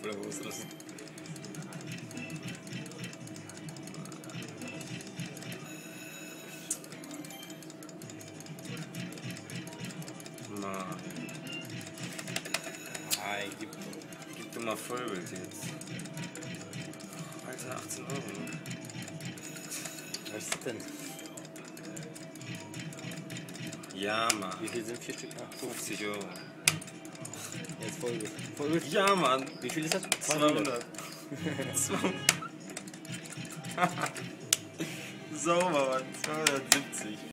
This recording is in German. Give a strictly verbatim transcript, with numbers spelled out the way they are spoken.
Oder wo ist das? Mann. Nein, gib, gib du mal Vollbild jetzt. Alter, achtzehn Euro. Was ist das denn? Ja, Mann. Wie viel sind vier Stück? Ah, fünfzig Euro. jetzt Vollbild. Vollbild? Ja, Mann. Wie viel ist das? zweihundert. zweihundert. Sauber, Mann. zweihundertsiebzig.